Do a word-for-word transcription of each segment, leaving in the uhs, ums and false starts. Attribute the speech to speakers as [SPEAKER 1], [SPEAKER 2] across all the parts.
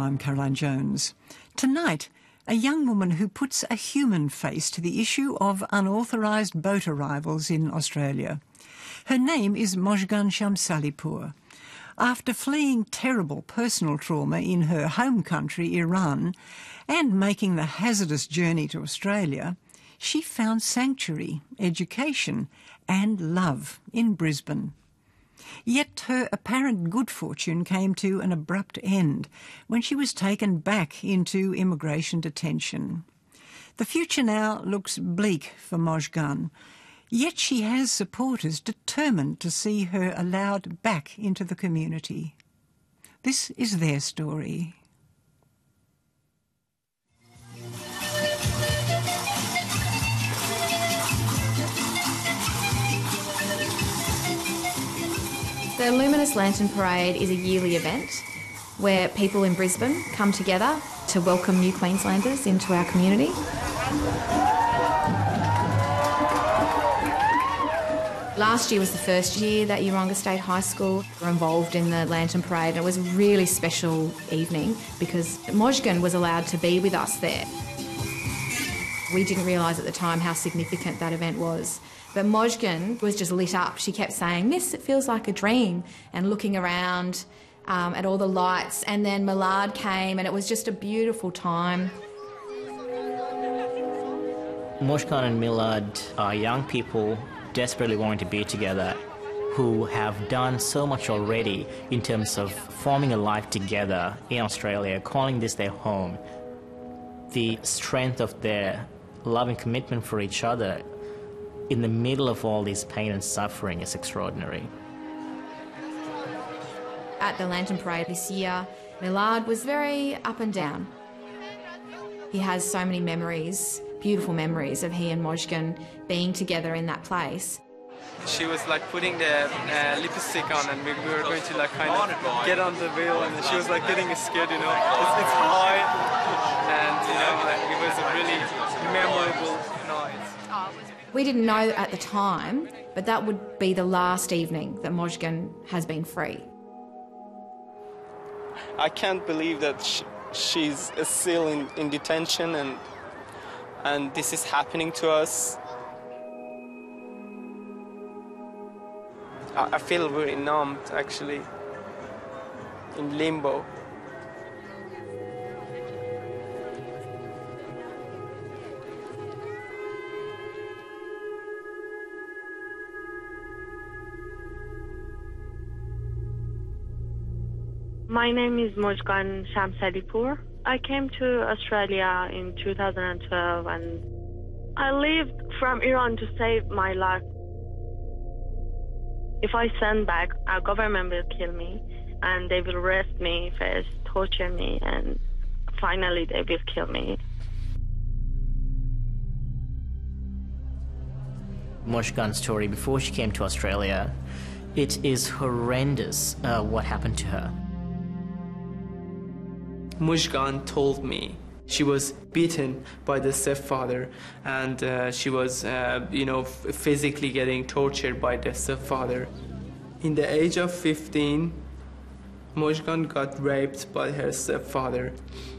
[SPEAKER 1] I'm Caroline Jones. Tonight, a young woman who puts a human face to the issue of unauthorised boat arrivals in Australia. Her name is Mojgan Shamsalipoor. After fleeing terrible personal trauma in her home country, Iran, and making the hazardous journey to Australia, she found sanctuary, education and love in Brisbane. Yet her apparent good fortune came to an abrupt end when she was taken back into immigration detention. The future now looks bleak for Mojgan, yet she has supporters determined to see her allowed back into the community. This is their story.
[SPEAKER 2] The Luminous Lantern Parade is a yearly event where people in Brisbane come together to welcome new Queenslanders into our community. Last year was the first year that Yeronga State High School were involved in the Lantern Parade, and it was a really special evening because Mojgan was allowed to be with us there. We didn't realise at the time how significant that event was. But Mojgan was just lit up. She kept saying, "Miss, it feels like a dream," and looking around um, at all the lights. And then Millard came, and it was just a beautiful time.
[SPEAKER 3] Mojgan and Millard are young people desperately wanting to be together, who have done so much already in terms of forming a life together in Australia, calling this their home. The strength of their love and commitment for each other in the middle of all this pain and suffering is extraordinary.
[SPEAKER 2] At the Lantern Parade this year, Millard was very up and down. He has so many memories, beautiful memories of he and Mojgan being together in that place.
[SPEAKER 4] She was like putting the uh, lipstick on, and we, we were going to like kind of get on the wheel, and she was like getting scared, you know. It's, it's high, and you know, like, it was a really memorable night.
[SPEAKER 2] We didn't know at the time, but that would be the last evening that Mojgan has been free.
[SPEAKER 4] I can't believe that sh she's still in, in detention, and and this is happening to us. I, I feel very numbed, actually, in limbo.
[SPEAKER 5] My name is Mojgan Shamsalipoor. I came to Australia in two thousand twelve, and I left from Iran to save my life. If I send back, our government will kill me, and they will arrest me first, torture me, and finally they will kill me.
[SPEAKER 3] Mojgan's story before she came to Australia, it is horrendous uh, what happened to her.
[SPEAKER 4] Mojgan told me she was beaten by the stepfather, and uh, she was, uh, you know, physically getting tortured by the stepfather. In the age of fifteen, Mojgan got raped by her stepfather.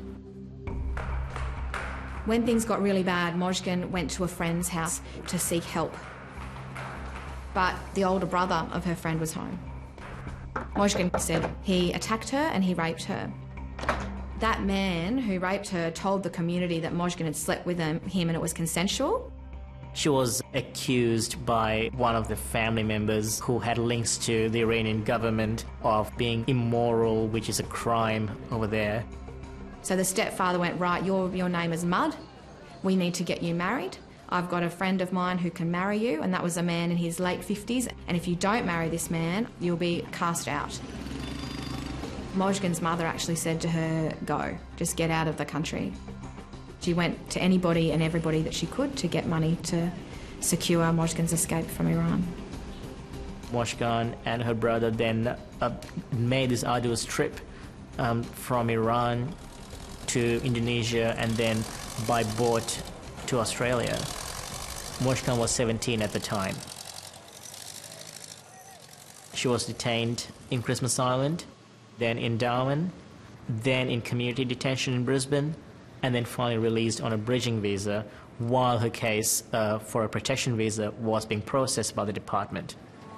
[SPEAKER 2] When things got really bad, Mojgan went to a friend's house to seek help. But the older brother of her friend was home. Mojgan said he attacked her and he raped her. That man who raped her told the community that Mojgan had slept with him, him and it was consensual.
[SPEAKER 3] She was accused by one of the family members who had links to the Iranian government of being immoral, which is a crime over there.
[SPEAKER 2] So the stepfather went, "Right, your, your name is Mud. We need to get you married. I've got a friend of mine who can marry you," and that was a man in his late fifties, "and if you don't marry this man, you'll be cast out." Mojgan's mother actually said to her, "Go, just get out of the country." She went to anybody and everybody that she could to get money to secure Mojgan's escape from Iran.
[SPEAKER 3] Mojgan and her brother then uh, made this arduous trip um, from Iran to Indonesia and then by boat to Australia. Mojgan was seventeen at the time. She was detained in Christmas Island, then in Darwin, then in community detention in Brisbane, and then finally released on a bridging visa while her case uh, for a protection visa was being processed by the department.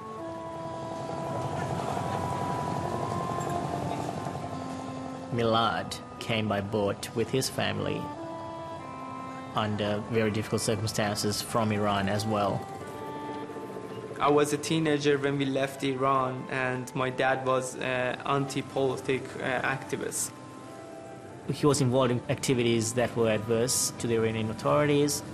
[SPEAKER 3] Milad came by boat with his family under very difficult circumstances from Iran as well.
[SPEAKER 4] I was a teenager when we left Iran, and my dad was an anti-politic uh, activist.
[SPEAKER 3] He was involved in activities that were adverse to the Iranian authorities.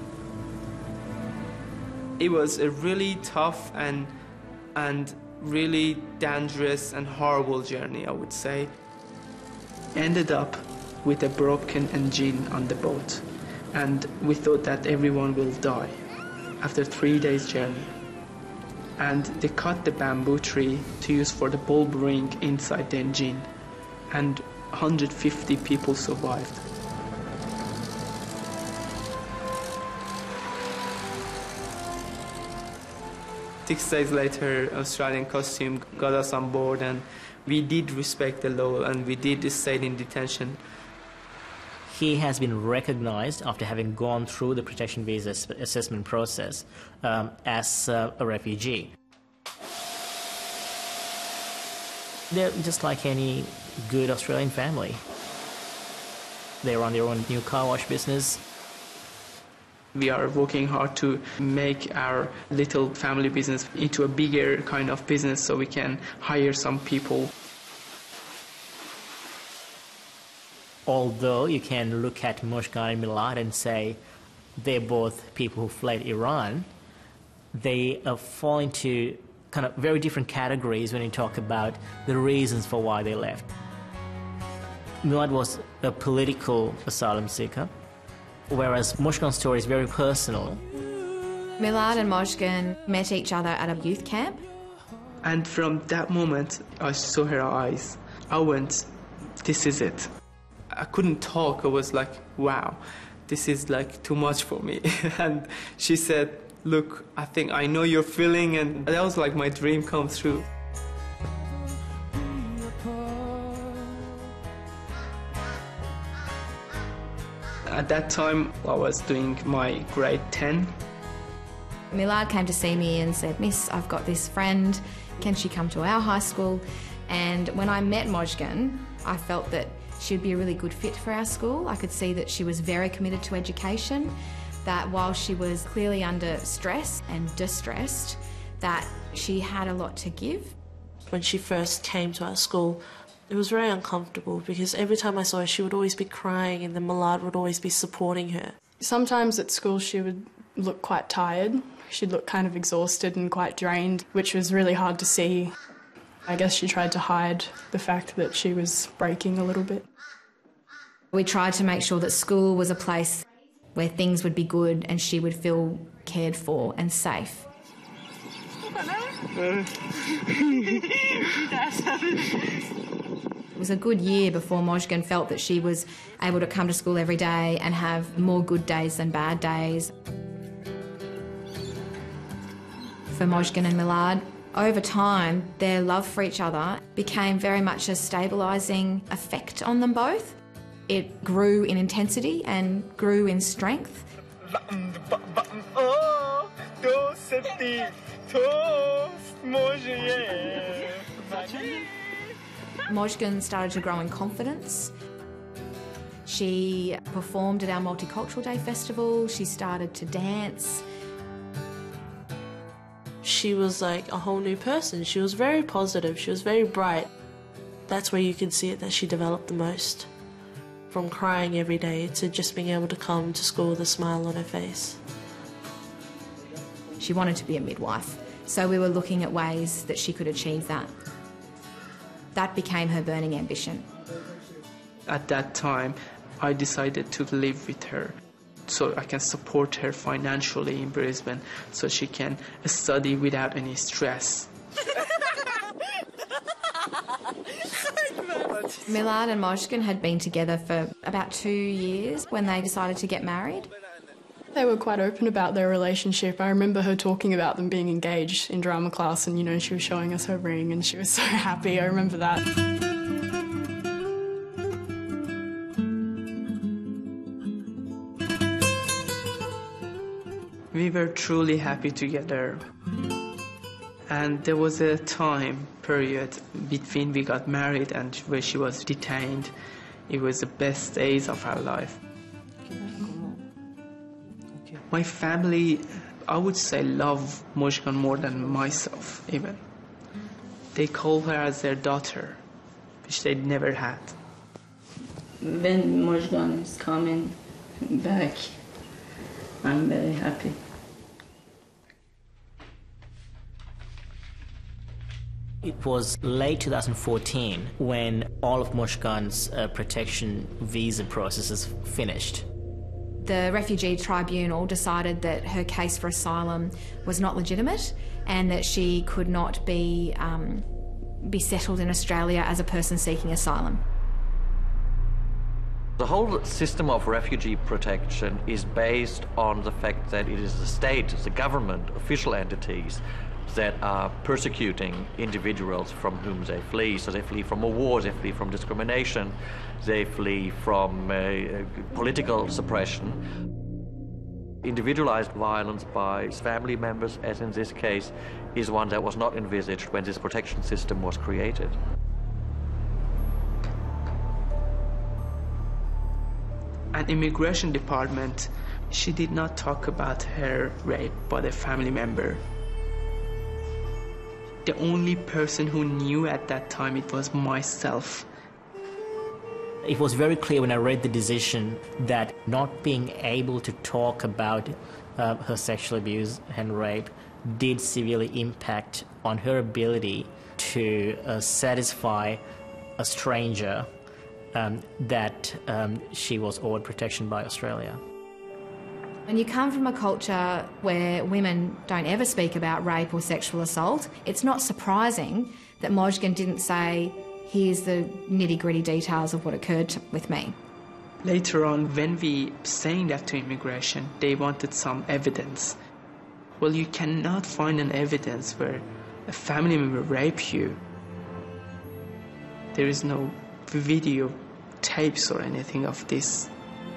[SPEAKER 4] It was a really tough and, and really dangerous and horrible journey, I would say. Ended up with a broken engine on the boat, and we thought that everyone will die after three days journey. And they cut the bamboo tree to use for the bulb ring inside the engine, and one hundred fifty people survived. Six days later, Australian Costume got us on board, and we did respect the law, and we did stay in detention.
[SPEAKER 3] He has been recognized after having gone through the protection visa assessment process um, as uh, a refugee. They're just like any good Australian family. They run their own new car wash business.
[SPEAKER 4] We are working hard to make our little family business into a bigger kind of business so we can hire some people.
[SPEAKER 3] Although you can look at Mojgan and Milad and say they're both people who fled Iran, they uh, fall into kind of very different categories when you talk about the reasons for why they left. Milad was a political asylum seeker, whereas Mojgan's story is very personal.
[SPEAKER 2] Milad and Mojgan met each other at a youth camp.
[SPEAKER 4] And from that moment, I saw her eyes. I went, this is it. I couldn't talk. I was like, wow, this is like too much for me. And she said, look, I think I know your feeling, and that was like my dream come true. At that time, I was doing my grade ten.
[SPEAKER 2] Milad came to see me and said, Miss, I've got this friend, can she come to our high school? And when I met Mojgan, I felt that she'd be a really good fit for our school. I could see that she was very committed to education, that while she was clearly under stress and distressed, that she had a lot to give.
[SPEAKER 6] When she first came to our school, it was very uncomfortable because every time I saw her, she would always be crying, and then Milad would always be supporting her.
[SPEAKER 7] Sometimes at school she would look quite tired. She'd look kind of exhausted and quite drained, which was really hard to see. I guess she tried to hide the fact that she was breaking a little bit.
[SPEAKER 2] We tried to make sure that school was a place where things would be good and she would feel cared for and safe. It was a good year before Mojgan felt that she was able to come to school every day and have more good days than bad days. For Mojgan and Milad, over time, their love for each other became very much a stabilising effect on them both. It grew in intensity and grew in strength. Mojgan started to grow in confidence. She performed at our Multicultural Day Festival. She started to dance.
[SPEAKER 6] She was like a whole new person. She was very positive. She was very bright. That's where you could see it that she developed the most. From crying every day to just being able to come to school with a smile on her face.
[SPEAKER 2] She wanted to be a midwife, so we were looking at ways that she could achieve that. That became her burning ambition.
[SPEAKER 4] At that time, I decided to live with her so I can support her financially in Brisbane so she can study without any stress.
[SPEAKER 2] Milad and Mojgan had been together for about two years when they decided to get married.
[SPEAKER 7] They were quite open about their relationship. I remember her talking about them being engaged in drama class, and, you know, she was showing us her ring and she was so happy. I remember that.
[SPEAKER 4] We were truly happy together. And there was a time period between we got married and where she was detained. It was the best days of our life. My family, I would say, love Mojgan more than myself, even. They call her as their daughter, which they never had.
[SPEAKER 8] When Mojgan is coming back, I'm very happy.
[SPEAKER 3] It was late two thousand fourteen when all of Mojgan's uh, protection visa processes finished.
[SPEAKER 2] The refugee tribunal decided that her case for asylum was not legitimate and that she could not be, um, be settled in Australia as a person seeking asylum.
[SPEAKER 9] The whole system of refugee protection is based on the fact that it is the state, the government, official entities that are persecuting individuals from whom they flee. So they flee from a war, they flee from discrimination, they flee from uh, political suppression. Individualized violence by family members, as in this case, is one that was not envisaged when this protection system was created.
[SPEAKER 4] An immigration department, she did not talk about her rape by a family member. The only person who knew at that time, it was myself.
[SPEAKER 3] It was very clear when I read the decision that not being able to talk about uh, her sexual abuse and rape did severely impact on her ability to uh, satisfy a stranger um, that um, she was owed protection by Australia.
[SPEAKER 2] When you come from a culture where women don't ever speak about rape or sexual assault, it's not surprising that Mojgan didn't say, here's the nitty-gritty details of what occurred to, with me.
[SPEAKER 4] Later on, when we saying that to immigration, they wanted some evidence. Well, you cannot find an evidence where a family member raped you. There is no video tapes or anything of this.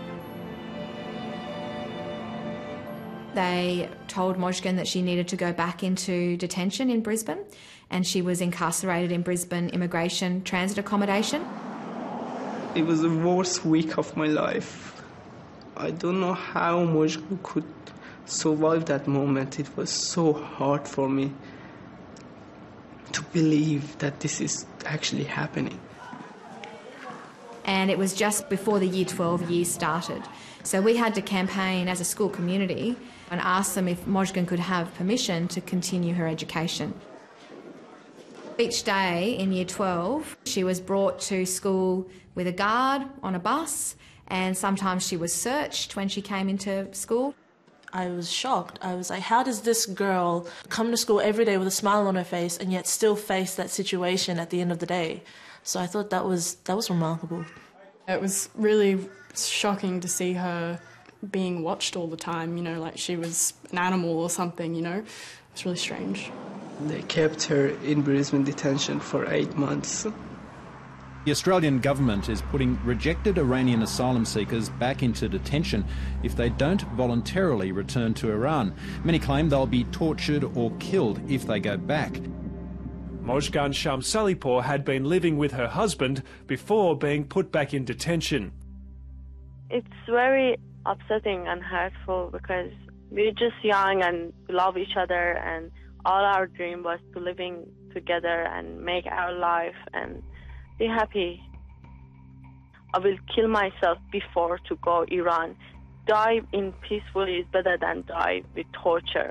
[SPEAKER 2] They told Mojgan that she needed to go back into detention in Brisbane, and she was incarcerated in Brisbane immigration transit accommodation.
[SPEAKER 4] It was the worst week of my life. I don't know how Mojgan could survive that moment. It was so hard for me to believe that this is actually happening.
[SPEAKER 2] And it was just before the Year twelve year started. So we had to campaign as a school community and ask them if Mojgan could have permission to continue her education. Each day in Year twelve, she was brought to school with a guard on a bus, and sometimes she was searched when she came into school.
[SPEAKER 6] I was shocked. I was like, how does this girl come to school every day with a smile on her face and yet still face that situation at the end of the day? So I thought that was that was remarkable.
[SPEAKER 7] It was really shocking to see her being watched all the time, you know, like she was an animal or something, you know. It's really strange.
[SPEAKER 4] They kept her in Brisbane detention for eight months.
[SPEAKER 10] The Australian government is putting rejected Iranian asylum seekers back into detention if they don't voluntarily return to Iran. Many claim they'll be tortured or killed if they go back.
[SPEAKER 11] Mojgan Shamsalipoor had been living with her husband before being put back in detention.
[SPEAKER 5] It's very upsetting and hurtful because we're just young and we love each other, and all our dream was to living together and make our life and be happy. I will kill myself before to go Iran. Die in peacefully is better than die with torture.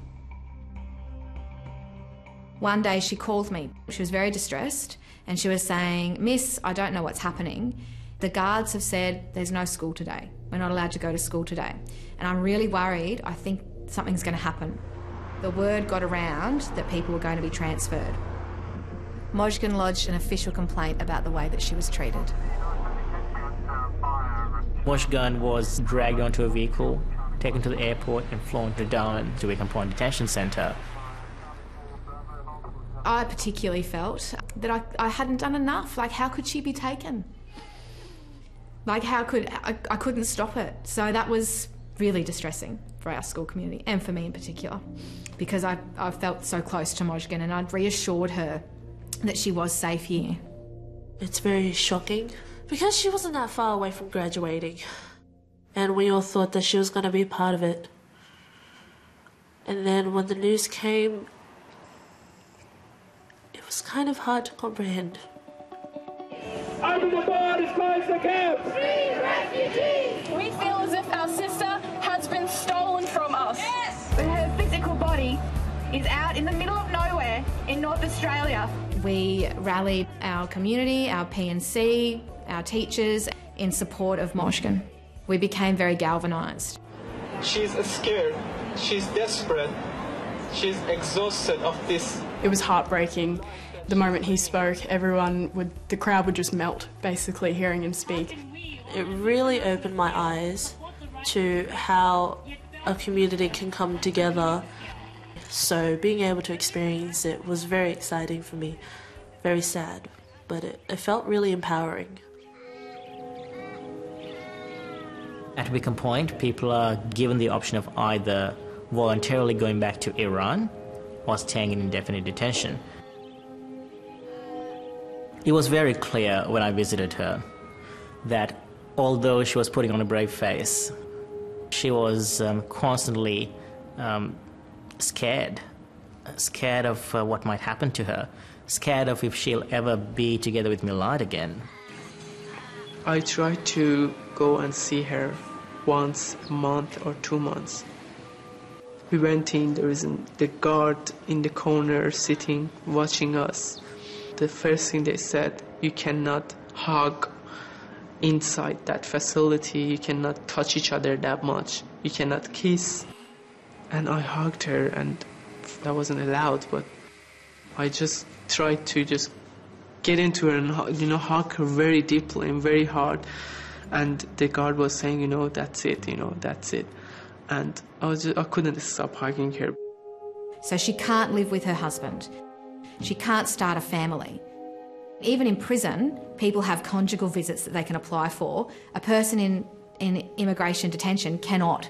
[SPEAKER 2] One day she called me. She was very distressed and she was saying, "Miss, I don't know what's happening. The guards have said there's no school today. We're not allowed to go to school today. And I'm really worried. I think something's going to happen." The word got around that people were going to be transferred. Mojgan lodged an official complaint about the way that she was treated.
[SPEAKER 3] Mojgan was dragged onto a vehicle, taken to the airport and flown to Darwin to Wickham Point Detention Centre.
[SPEAKER 2] I particularly felt that I, I hadn't done enough. Like, how could she be taken? Like, how could... I, I couldn't stop it. So that was really distressing. for our school community, and for me in particular, because I, I felt so close to Mojgan, and I'd reassured her that she was safe here.
[SPEAKER 6] It's very shocking because she wasn't that far away from graduating, and we all thought that she was going to be part of it. And then when the news came, it was kind of hard to comprehend.
[SPEAKER 12] Open the borders, close the camps!
[SPEAKER 13] Free refugees! We feel as if our sister has been stolen from us.
[SPEAKER 14] Yes! But her physical body is out in the middle of nowhere in North Australia.
[SPEAKER 2] We rallied our community, our P and C, our teachers in support of Mojgan. We became very galvanised.
[SPEAKER 4] She's scared. She's desperate. She's exhausted of this.
[SPEAKER 7] It was heartbreaking. The moment he spoke, everyone would, the crowd would just melt, basically, hearing him speak.
[SPEAKER 6] It really opened my eyes to how a community can come together. So being able to experience it was very exciting for me, very sad, but it, it felt really empowering.
[SPEAKER 3] At Wickham Point, people are given the option of either voluntarily going back to Iran or staying in indefinite detention. It was very clear when I visited her that although she was putting on a brave face, she was um, constantly um, scared, scared of uh, what might happen to her, scared of if she'll ever be together with Milad again.
[SPEAKER 4] I tried to go and see her once a month or two months. We went in, there was the guard in the corner sitting, watching us. The first thing they said, you cannot hug inside that facility, you cannot touch each other that much, you cannot kiss. And I hugged her, and that wasn't allowed, but I just tried to just get into her and, you know, hug her very deeply and very hard. And the guard was saying, you know, that's it, you know, that's it. And I was just, I couldn't stop hugging her.
[SPEAKER 2] So she can't live with her husband. She can't start a family. Even in prison, people have conjugal visits that they can apply for. A person in, in immigration detention cannot.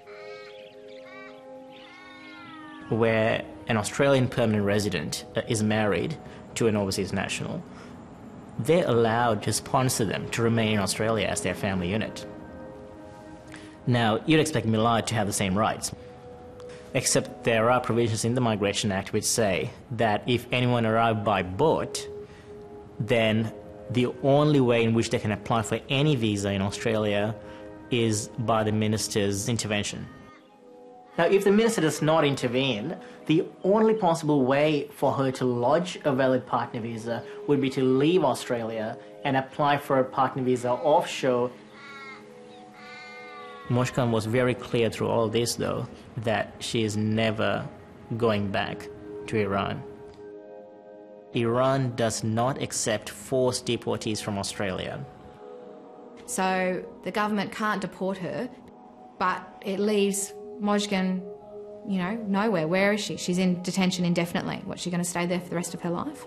[SPEAKER 3] Where an Australian permanent resident is married to an overseas national, they're allowed to sponsor them to remain in Australia as their family unit. Now, you'd expect Milad to have the same rights, except there are provisions in the Migration Act which say that if anyone arrived by boat, then the only way in which they can apply for any visa in Australia is by the minister's intervention. Now, if the minister does not intervene, the only possible way for her to lodge a valid partner visa would be to leave Australia and apply for a partner visa offshore. Mojgan was very clear through all this, though, that she is never going back to Iran. Iran does not accept forced deportees from Australia.
[SPEAKER 2] So the government can't deport her, but it leaves Mojgan, you know, nowhere. Where is she? She's in detention indefinitely. What's she going to stay there for the rest of her life?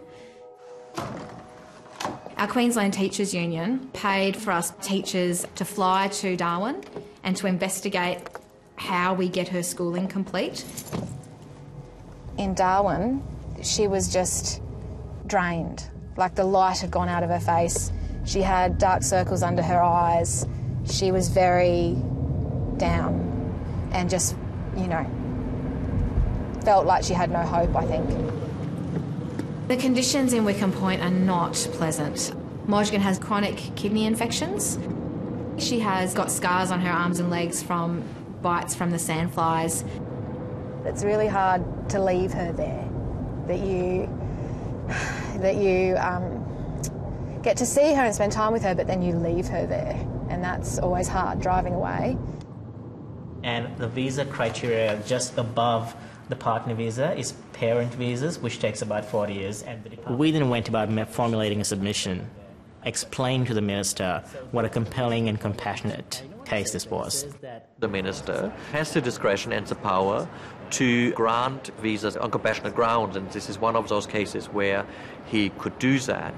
[SPEAKER 2] Our Queensland Teachers Union paid for us teachers to fly to Darwin and to investigate how we get her schooling complete.
[SPEAKER 15] In Darwin, she was just drained. Like the light had gone out of her face. She had dark circles under her eyes. She was very down and just, you know, felt like she had no hope, I think.
[SPEAKER 2] The conditions in Wickham Point are not pleasant. Mojgan has chronic kidney infections. She has got scars on her arms and legs from bites from the sandflies.
[SPEAKER 15] It's really hard to leave her there, that you, that you um, get to see her and spend time with her, but then you leave her there, and that's always hard, driving away.
[SPEAKER 3] And the visa criteria just above the partner visa is parent visas, which takes about forty years. And we then went about formulating a submission, explaining to the minister what a compelling and compassionate case this was.
[SPEAKER 9] The minister has the discretion and the power to grant visas on compassionate grounds, and this is one of those cases where he could do that.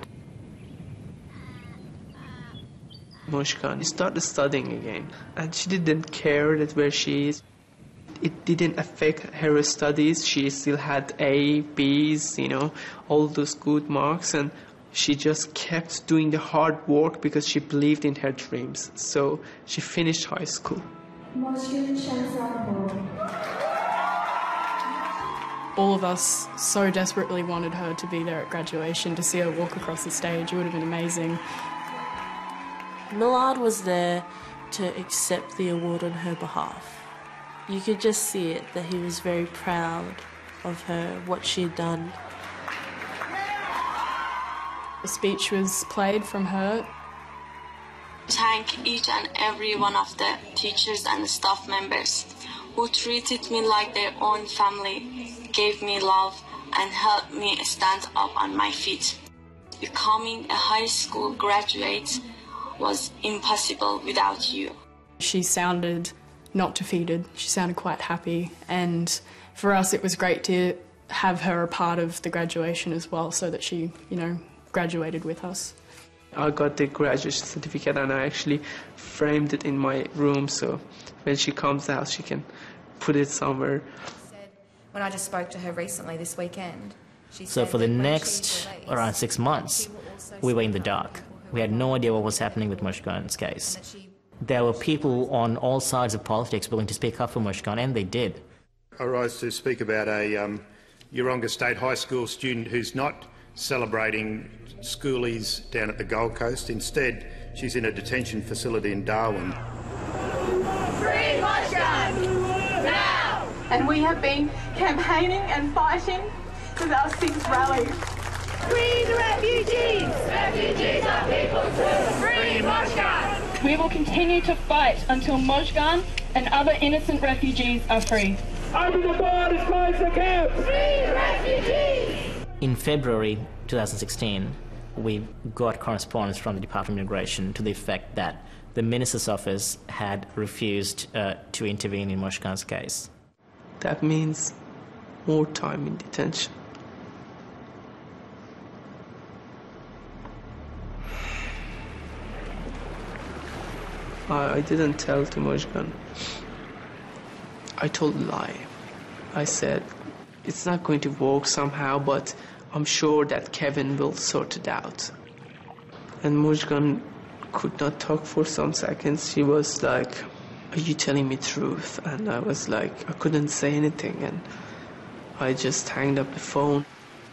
[SPEAKER 4] Mojgan started studying again, and she didn't care that where she is. it didn't affect her studies. She still had A, B's, you know, all those good marks, and she just kept doing the hard work because she believed in her dreams. So she finished high school.
[SPEAKER 13] Mojgan Shamsalipoor.
[SPEAKER 7] All of us so desperately wanted her to be there at graduation, to see her walk across the stage. It would have been amazing.
[SPEAKER 6] Millard was there to accept the award on her behalf. You could just see it, that he was very proud of her, what she had done.
[SPEAKER 7] A speech was played from her.
[SPEAKER 16] Thank each and every one of the teachers and staff members who treated me like their own family, gave me love and helped me stand up on my feet. Becoming a high school graduate was impossible without you.
[SPEAKER 7] She sounded not defeated, she sounded quite happy, and for us it was great to have her a part of the graduation as well, so that she, you know, graduated with us.
[SPEAKER 4] I got the graduation certificate and I actually framed it in my room, so when she comes out she can put it somewhere.
[SPEAKER 2] When I just spoke to her recently this weekend, she
[SPEAKER 3] So
[SPEAKER 2] said
[SPEAKER 3] for the
[SPEAKER 2] that when
[SPEAKER 3] next
[SPEAKER 2] she's released,
[SPEAKER 3] around six months, we were in the dark. We had no idea what was happening with Mojgan's case. There were people on all sides of politics willing to speak up for Mojgan, and they did.
[SPEAKER 17] I rise to speak about a um, Yeronga State High School student who's not celebrating schoolies down at the Gold Coast. Instead, she's in a detention facility in Darwin.
[SPEAKER 14] Free Mojgan! Now! And we have been campaigning and fighting since our sixth rally. Free the refugees! Refugees are people too! Free Mojgan! We will continue to fight until Mojgan and other innocent refugees are free.
[SPEAKER 12] Open the borders, close the camps!
[SPEAKER 14] Free the refugees!
[SPEAKER 3] In February twenty sixteen, we got correspondence from the Department of Immigration to the effect that the Minister's office had refused uh, to intervene in Mojgan's case.
[SPEAKER 4] That means more time in detention. I, I didn't tell to Mojgan. I told a lie. I said, it's not going to work somehow, but I'm sure that Kevin will sort it out. And Mojgan could not talk for some seconds. She was like, are you telling me truth? And I was like, I couldn't say anything, and I just hanged up the phone.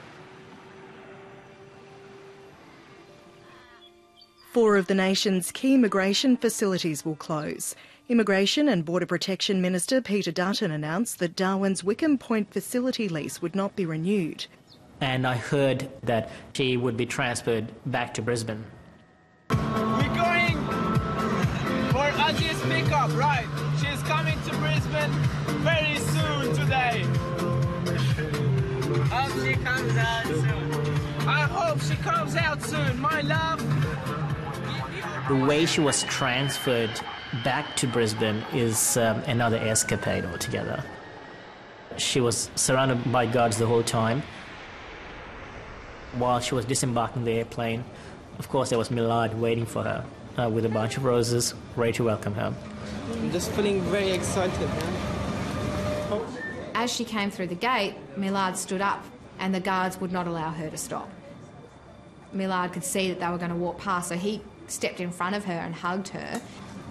[SPEAKER 18] Four of the nation's key immigration facilities will close. Immigration and Border Protection Minister Peter Dutton announced that Darwin's Wickham Point facility lease would not be renewed.
[SPEAKER 3] And I heard that she would be transferred back to Brisbane.
[SPEAKER 19] We're going for Aussie's pickup, right? She's coming to Brisbane very soon today. Hope she comes out soon. I hope she comes out soon, my love.
[SPEAKER 3] The way she was transferred back to Brisbane is um, another escapade altogether. She was surrounded by guards the whole time. While she was disembarking the airplane, of course there was Millard waiting for her uh, with a bunch of roses, ready to welcome her.
[SPEAKER 4] I'm just feeling very excited, man.
[SPEAKER 2] As she came through the gate, Millard stood up and the guards would not allow her to stop. Millard could see that they were going to walk past, so he stepped in front of her and hugged her.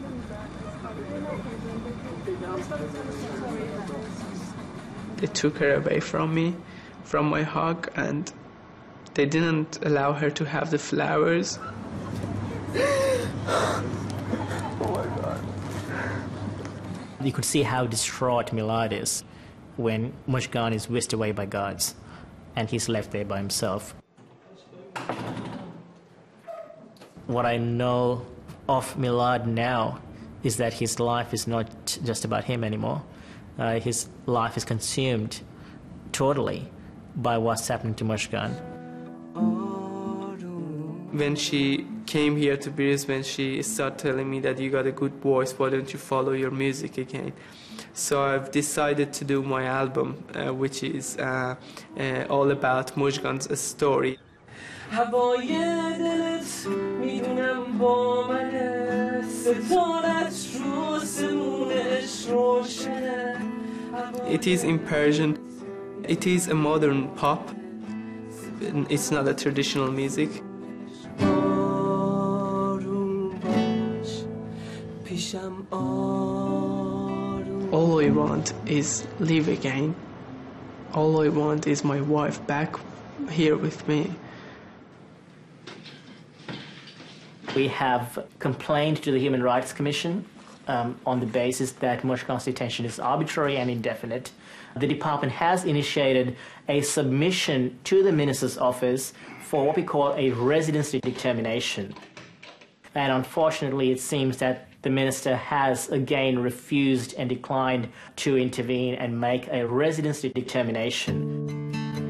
[SPEAKER 4] They took her away from me, from my hug, and they didn't allow her to have the flowers.
[SPEAKER 3] Oh my God. You could see how distraught Millard is when Mojgan is whisked away by guards and he's left there by himself. What I know of Millard now is that his life is not just about him anymore. Uh, his life is consumed totally by what's happening to Mojgan.
[SPEAKER 4] When she came here to Brisbane, she started telling me that you got a good voice, why don't you follow your music again? So I've decided to do my album, uh, which is uh, uh, all about Mojgan's story.
[SPEAKER 20] هوای دلت میدونم با منه ستارت رو سمونش روشنه
[SPEAKER 4] It is in Persian. It is a modern pop. It's not a traditional music. All I want is live again. All I want is my wife back here with me.
[SPEAKER 3] We have complained to the Human Rights Commission um, on the basis that Mojgan's detention is arbitrary and indefinite. The department has initiated a submission to the Minister's office for what we call a residency determination. And unfortunately, it seems that the Minister has again refused and declined to intervene and make a residency determination.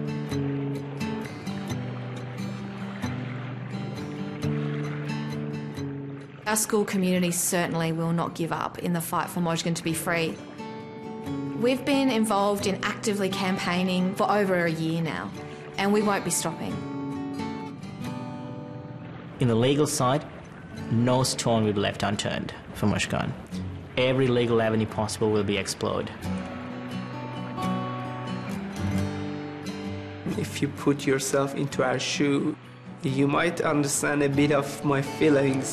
[SPEAKER 2] Our school community certainly will not give up in the fight for Mojgan to be free. We've been involved in actively campaigning for over a year now, and we won't be stopping.
[SPEAKER 3] In the legal side, no stone will be left unturned for Mojgan. Every legal avenue possible will be explored.
[SPEAKER 4] If you put yourself into our shoe, you might understand a bit of my feelings.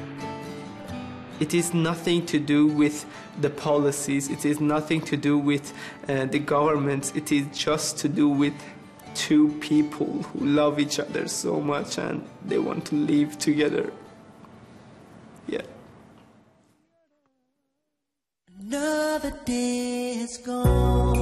[SPEAKER 4] It is nothing to do with the policies, it is nothing to do with uh, the government, it is just to do with two people who love each other so much and they want to live together. Yeah.
[SPEAKER 20] Another day is gone.